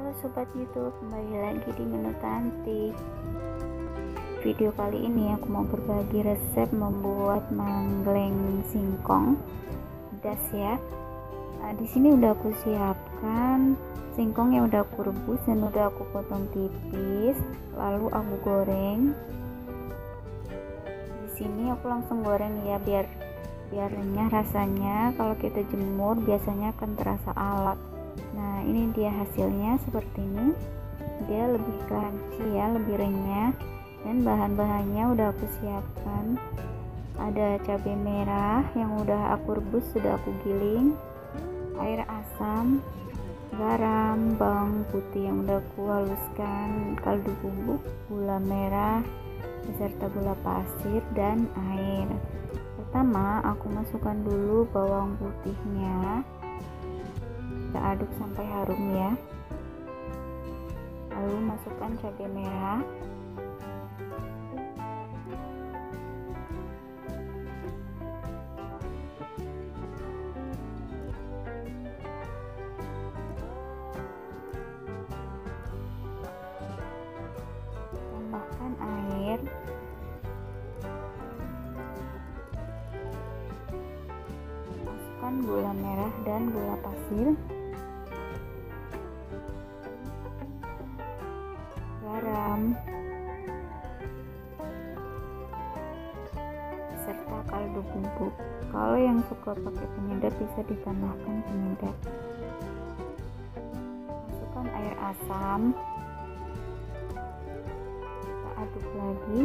Halo Sobat YouTube, kembali lagi di Menu Tanti. Video kali ini aku mau berbagi resep membuat manggleng singkong pedas ya. Di sini udah aku siapkan singkong yang udah aku rebus dan udah aku potong tipis, lalu aku goreng. Di sini aku langsung goreng ya biar renyah rasanya. Kalau kita jemur biasanya akan terasa alat. Nah, ini dia hasilnya seperti ini. Dia lebih crunchy ya, lebih renyah. Dan bahan-bahannya udah aku siapkan. Ada cabai merah yang udah aku rebus, sudah aku giling, air asam, garam, bawang putih yang udah aku haluskan, kaldu bubuk, gula merah beserta gula pasir dan air. Pertama, aku masukkan dulu bawang putihnya. Kita aduk sampai harum ya. Lalu masukkan cabai merah. Tambahkan air. Masukkan gula merah dan gula pasir. Garam serta kaldu bubuk. Kalau yang suka pakai penyedap bisa ditambahkan penyedap. Masukkan air asam, kita aduk lagi.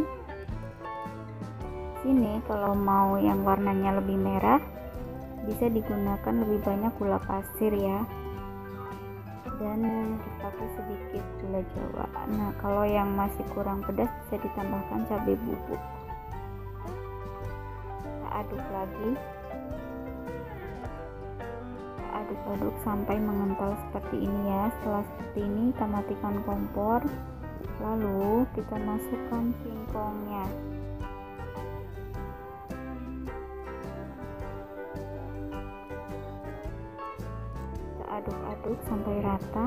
Sini kalau mau yang warnanya lebih merah bisa digunakan lebih banyak gula pasir ya, dan dipakai sedikit gula jawa. Nah, kalau yang masih kurang pedas bisa ditambahkan cabai bubuk. Kita aduk lagi. Kita aduk-aduk sampai mengental seperti ini ya. Setelah seperti ini kita matikan kompor, lalu kita masukkan singkongnya. Kita aduk-aduk sampai rata.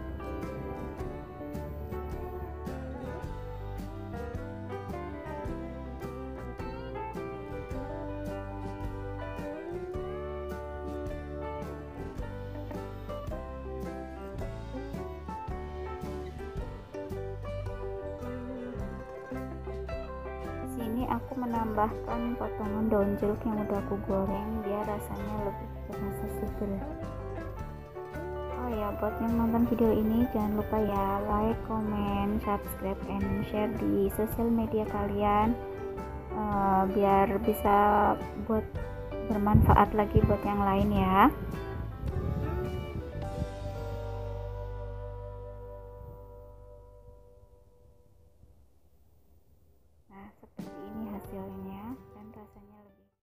Sini aku menambahkan potongan daun jeruk yang udah aku goreng biar rasanya lebih terasa seger. Oh ya, buat yang nonton video ini jangan lupa ya like, comment, subscribe, and share di sosial media kalian biar bisa buat bermanfaat lagi buat yang lain ya. Nah, seperti ini hasilnya dan rasanya